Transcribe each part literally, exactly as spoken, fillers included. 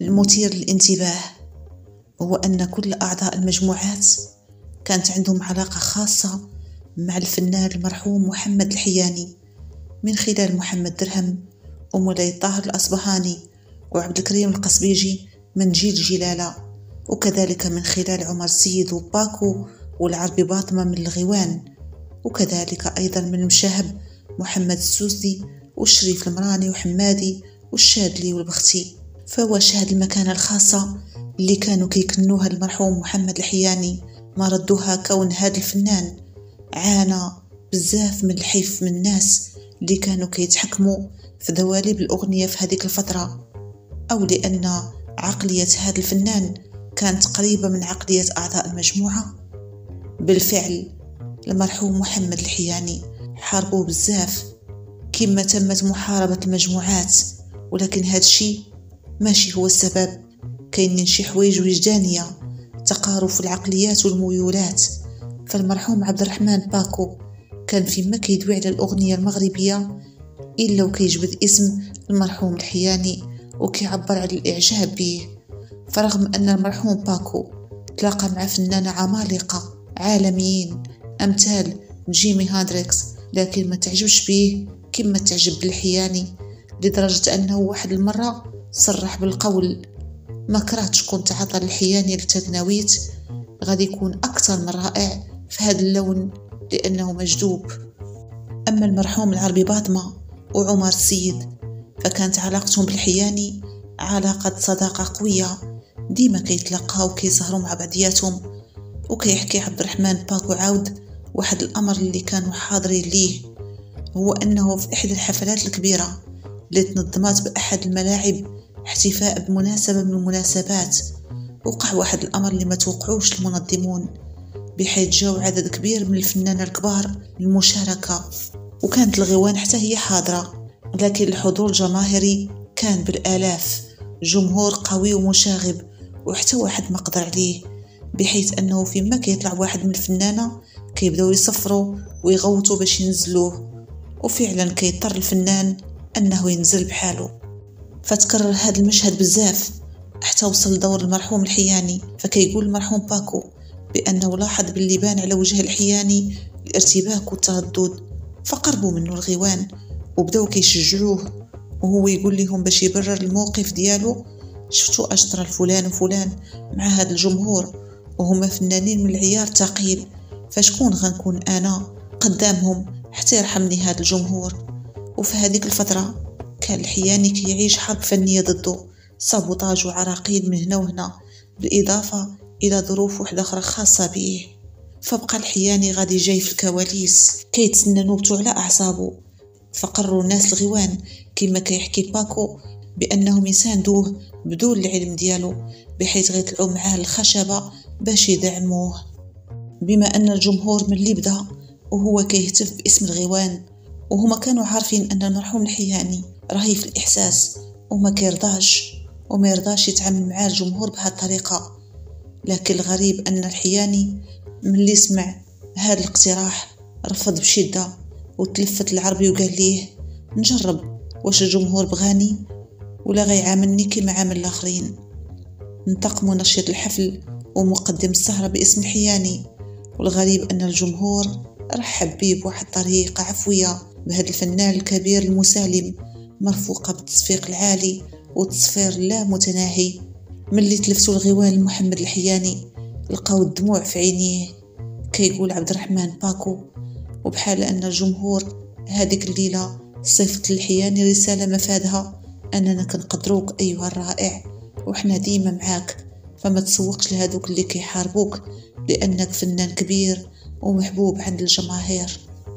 المثير للانتباه هو أن كل أعضاء المجموعات كانت عندهم علاقة خاصة مع الفنان المرحوم محمد الحياني، من خلال محمد درهم ومولاي طاهر الأصبهاني وعبد الكريم القصبيجي من جيل جلالة، وكذلك من خلال عمر السيد وباكو والعربي باطمة من الغيوان، وكذلك أيضا من المشاهب محمد السوسي والشريف المراني وحمادي والشادلي والبختي. فهو شاهد المكانة الخاصة اللي كانوا كيكنوها المرحوم محمد الحياني ما ردوها، كون هذا الفنان عانى بزاف من الحيف من الناس اللي كانوا كيتحكموا في دواليب الأغنية في هذيك الفترة، أو لأن عقلية هذا الفنان كانت قريبة من عقلية أعضاء المجموعة. بالفعل المرحوم محمد الحياني حاربوه بزاف كما تمت محاربة المجموعات، ولكن هذا الشيء ماشي هو السبب. كاينين شي حوايج وجدانية، تقارب في العقليات والميولات. فالمرحوم عبد الرحمن باكو كان فيما كيدوي على الأغنية المغربية إلا وكيجبد اسم المرحوم الحياني وكيعبر على الإعجاب به. فرغم أن المرحوم باكو تلاقى مع فنانة عمالقة عالميين أمثال جيمي هاندريكس، لكن ما تعجبش به كما تعجب بالحياني، لدرجة أنه واحد المرة صرح بالقول: ما كرهتش كنت عطى الحياني لتغناويت، غادي يكون أكثر من رائع في هذا اللون لأنه مجذوب. أما المرحوم العربي باطمة وعمر السيد فكانت علاقتهم بالحياني علاقة صداقة قوية، ديما كيتلقاو وكيسهروا مع بعضياتهم. وكيحكي عبد الرحمن باكو عاود واحد الأمر اللي كانوا حاضرين ليه، هو أنه في إحدى الحفلات الكبيرة اللي تنظمات بأحد الملاعب احتفاء بمناسبة من المناسبات، وقع واحد الأمر اللي ما توقعوش المنظمون، بحيث جاو عدد كبير من الفنانين الكبار للمشاركة، وكانت الغيوان حتى هي حاضرة، لكن الحضور الجماهيري كان بالآلاف، جمهور قوي ومشاغب، وحتى واحد ما قدر عليه، بحيث أنه فيما كيطلع واحد من الفنانة كيبداو يصفروا ويغوتوا باش ينزلوه، وفعلا كيضطر الفنان أنه ينزل بحاله. فتكرر هذا المشهد بزاف حتى وصل دور المرحوم الحياني. فكيقول المرحوم باكو بأنه لاحظ باللي بان على وجه الحياني الارتباك والتردد، فقربوا منه الغيوان وبداو كيشجعوه، وهو يقول لهم باش يبرر الموقف ديالو: شفتوا أشطر الفلان وفلان مع هذا الجمهور وهما فنانين من العيار ثقيل، فشكون غنكون أنا قدامهم حتى يرحمني هذا الجمهور. وفي هذيك الفترة كان الحياني كيعيش حرب فنية ضده، سابوتاج وعراقيل من هنا وهنا، بالإضافة إلى ظروف واحدة أخرى خاصة به. فبقى الحياني غادي جاي في الكواليس كيتسنى نوبته على أعصابه. فقرروا الناس الغيوان كما كيحكي باكو بأنهم يساندوه بدون العلم ديالو، بحيث غيطلعوا معاه الخشبة باش يدعموه. بما أن الجمهور من اللي بدا وهو كيهتف باسم الغيوان، وهما كانوا عارفين أن المرحوم الحياني رهيف الإحساس وما كيرضاش وما يرضاش يتعامل مع الجمهور بهذه الطريقة. لكن الغريب أن الحياني من اللي سمع هذا الاقتراح رفض بشدة، وتلفت العربي وقال ليه: نجرب واش الجمهور بغاني ولا غيعاملني كما عامل الآخرين. انطق منشط الحفل ومقدم السهرة باسم الحياني، والغريب أن الجمهور رحب بيه بواحد طريقة عفوية بهذا الفنان الكبير المسالم، مرفوقة بالتصفيق العالي والتصفير لا متناهي. ملي تلفتوا الغيوان لمحمد الحياني لقاو الدموع في عينيه. كيقول عبد الرحمن باكو: وبحال أن الجمهور هذيك الليلة صيفط للحياني رسالة مفادها أننا كنقدروك أيها الرائع وإحنا ديما معاك، فما تسوقش لهذوك اللي كيحاربوك لأنك فنان كبير ومحبوب عند الجماهير.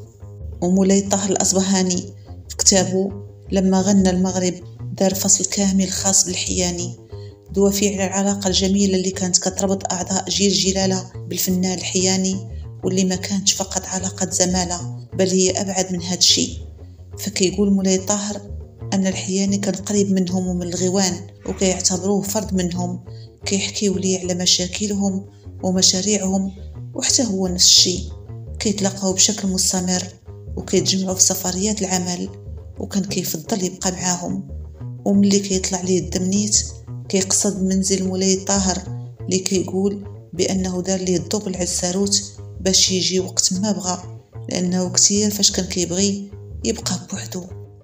ومولاي طاهر الأصبهاني في كتابه لما غنى المغرب دار فصل كامل خاص بالحياني، دوافع على العلاقة الجميلة اللي كانت كتربط أعضاء جيل جلالة بالفنان الحياني، واللي ما كانتش فقط علاقة زمالة بل هي أبعد من هذا الشيء. فكيقول مولاي طاهر أن الحياني كان قريب منهم ومن الغيوان وكيعتبروه فرد منهم، كيحكيوا لي على مشاكلهم ومشاريعهم، وحتى هو نفس الشيء كيتلاقاو بشكل مستمر وكيتجمعوا في سفريات العمل، وكان كيفضل يبقى معاهم. وملي كيطلع ليه الدم نيت كيقصد منزل مولاي طاهر اللي كيقول بأنه دار ليه الضوء العساروت باش يجي وقت ما بغى، لأنه كتير فاش كان كيبغي يبقى بوحدو.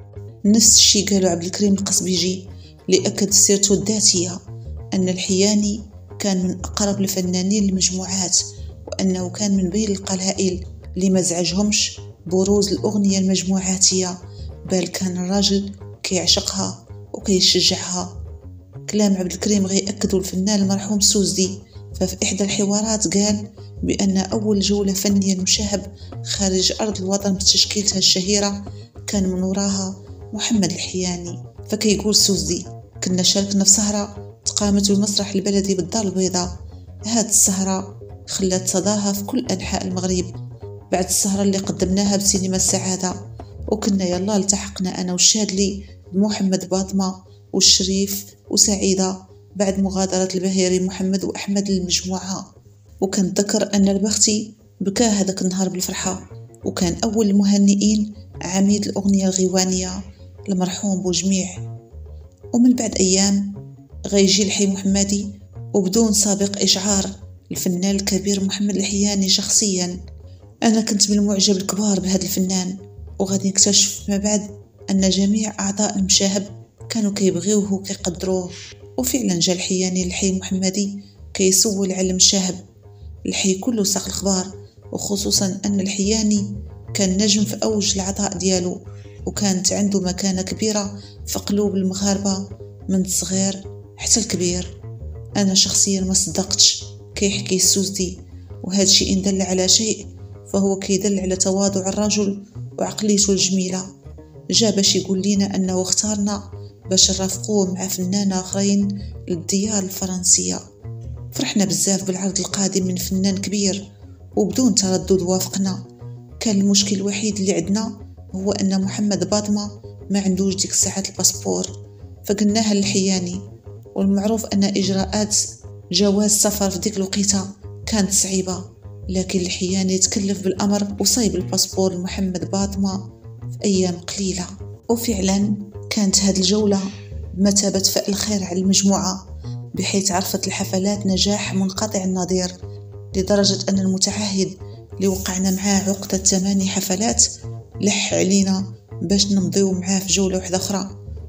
نفس الشي قالوا عبد الكريم القصبيجي اللي أكد سيرته الذاتية أن الحياني كان من أقرب الفنانين للمجموعات، وأنه كان من بين القلائل اللي ما زعجهمش بروز الأغنية المجموعاتية، بل كان الراجل كيعشقها وكيشجعها. كلام عبد الكريم غي أكدوا الفنان المرحوم سوزدي، ففي إحدى الحوارات قال بأن أول جولة فنية المشاهب خارج أرض الوطن بتشكيلتها الشهيرة كان من وراها محمد الحياني. فكيقول سوزدي: كنا شاركنا في سهرة تقامت بالمسرح البلدي بالدار البيضاء. هاد السهرة خلت صداها في كل أنحاء المغرب بعد السهرة اللي قدمناها بسينما السعادة، وكنا يلا التحقنا أنا والشادلي بمحمد باطمة والشريف وسعيدة بعد مغادرة البهيري محمد وأحمد للمجموعة. وكان ذكر أن البختي بكى هذاك النهار بالفرحة، وكان أول المهنئين عميد الأغنية الغيوانية المرحوم بوجميع. ومن بعد أيام غيجي الحي محمدي، وبدون سابق إشعار الفنان الكبير محمد الحياني شخصيا. أنا كنت من المعجب الكبار بهذا الفنان، وغادي نكتشف ما بعد أن جميع أعضاء المشاهب كانوا كيبغيوه وكيقدروه. وفعلا جا الحياني للحي محمدي كيسول على المشاهب. الحي كله ساق الخبار، وخصوصا أن الحياني كان نجم في أوج العطاء ديالو، وكانت عنده مكانة كبيرة في قلوب المغاربة من الصغير حتى الكبير. أنا شخصيا ما صدقتش كيحكي السوزدي، وهذا الشيء إن دل على شيء فهو كيدل على تواضع الرجل وعقليته الجميلة. جا باش يقول لنا أنه اختارنا باش نرافقوه مع فنانة آخرين للديار الفرنسية. فرحنا بزاف بالعرض القادم من فنان كبير، وبدون تردد وافقنا. كان المشكل الوحيد اللي عندنا هو أن محمد باطمة ما عندوش ديك الساعات الباسبور، فقلناها للحياني. والمعروف أن إجراءات جواز سفر في ديك الوقيته كانت صعيبة، لكن الحياني تكلف بالأمر وصيب الباسبور لمحمد باطمة في أيام قليلة. وفعلا كانت هذه الجولة بمثابة فعل خير على المجموعة، بحيث عرفت الحفلات نجاح منقطع النظير، لدرجة أن المتعهد اللي وقعنا معاه عقدة ثماني حفلات لح علينا باش نمضيو معاه في جولة واحدة أخرى،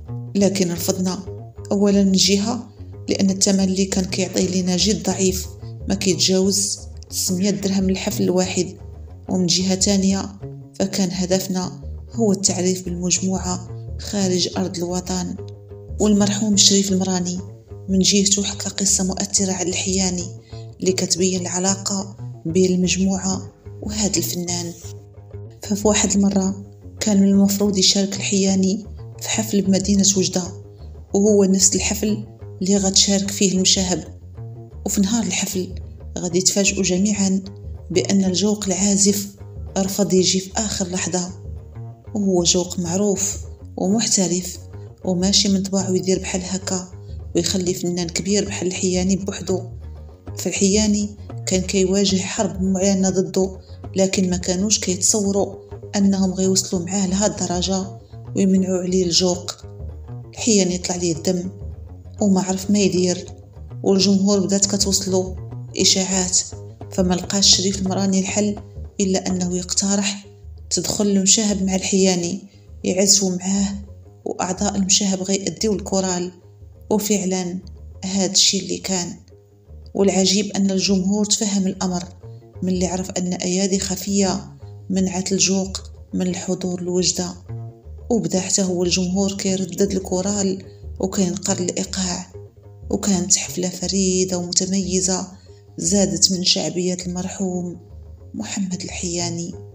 لكن رفضنا. أولا من جهة لأن الثمن اللي كان كيعطي لنا جد ضعيف، ما كيتجاوز ستمية درهم للحفل الواحد، ومن جهة تانية فكان هدفنا هو التعريف بالمجموعة خارج أرض الوطن. والمرحوم الشريف المراني من جهته حكى قصة مؤثرة على الحياني اللي كتبين العلاقة بين المجموعة وهذا الفنان. ففي واحد المرة كان من المفروض يشارك الحياني في حفل بمدينة وجدة، وهو نفس الحفل اللي غتشارك فيه المشاهب. وفي نهار الحفل غادي يتفاجئوا جميعا بأن الجوق العازف رفض يجي في آخر لحظة، وهو جوق معروف ومحترف وماشي من طباعه يدير بحال هكا ويخلي فنان كبير بحال الحياني بوحدو. فالحياني كان كيواجه حرب معينة ضده، لكن ما كانوش كيتصوروا أنهم غيوصلوا معاه لهذه الدرجة ويمنعوا عليه الجوق. الحياني يطلع ليه الدم وما عرف ما يدير، والجمهور بدات كتوصله إشاعات، فما لقاش شريف المراني الحل إلا أنه يقترح تدخل المشاهب مع الحياني يعزفوا معاه، وأعضاء المشاهب غيأديوا الكورال. وفعلا هذا الشيء اللي كان. والعجيب أن الجمهور تفهم الأمر من اللي عرف أن أيادي خفية منعت الجوق من الحضور الوجدة، وبدا حتى هو الجمهور كيردد الكورال وكينقر الإيقاع. وكانت حفلة فريدة ومتميزة زادت من شعبية المرحوم محمد الحياني.